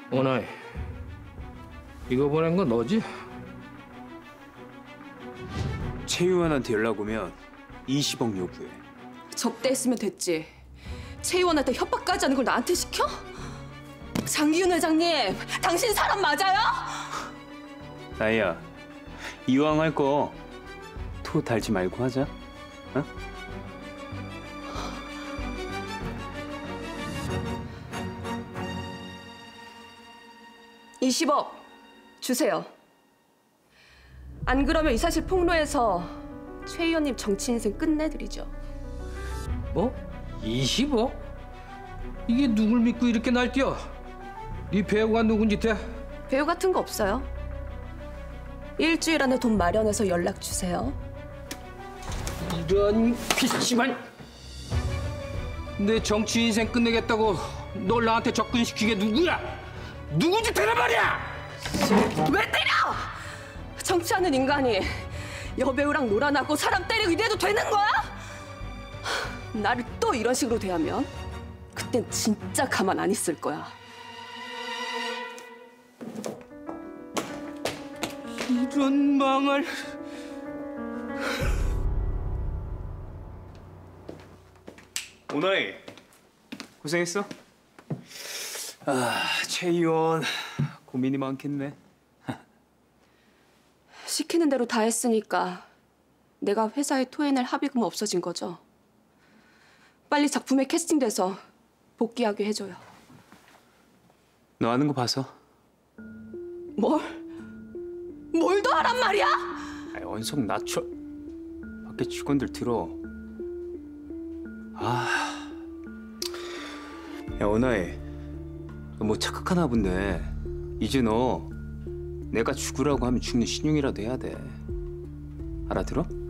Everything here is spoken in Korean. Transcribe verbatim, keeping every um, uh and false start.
오나이, 이거 보낸 거 너지? 최유한한테 연락 오면 이십억 요구해. 접대했으면 됐지. 최 의원한테 협박까지 하는 걸 나한테 시켜? 장기윤 회장님, 당신 사람 맞아요? 나이야, 이왕 할 거 토 달지 말고 하자. 어? 이십억 주세요. 안 그러면 이 사실 폭로해서 최 의원님 정치 인생 끝내드리죠. 뭐? 이십억? 이게 누굴 믿고 이렇게 날뛰어? 네 배우가 누군지 대? 배우 같은 거 없어요. 일주일 안에 돈 마련해서 연락 주세요. 이런 피씨만! 내 정치 인생 끝내겠다고 널 나한테 접근시키게 누구야? 누군지 대라말이야! 왜 때려! 정치하는 인간이 여배우랑 놀아나고 사람 때리고 이래도 되는 거야? 나를 또 이런 식으로 대하면 그땐 진짜 가만 안 있을 거야. 이런 망할... 오나이, 고생했어. 아, 최 의원 고민이 많겠네. 시키는 대로 다 했으니까 내가 회사에 토해낼 합의금 없어진 거죠? 빨리 작품에 캐스팅돼서 복귀하게 해줘요. 너 하는 거 봐서. 뭘? 뭘 더 하란 말이야? 아이, 언성 낮춰. 밖에 직원들 들어. 아, 야 오나이, 너 뭐 착각하나 본데. 이제 너 내가 죽으라고 하면 죽는 신용이라도 해야 돼. 알아들어?